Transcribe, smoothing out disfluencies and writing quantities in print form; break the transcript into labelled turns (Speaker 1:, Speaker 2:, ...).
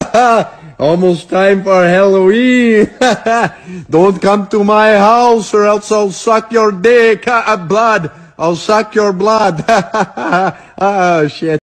Speaker 1: Almost time for Halloween. Don't come to my house or else I'll suck your dick. Blood. I'll suck your blood. Oh, shit.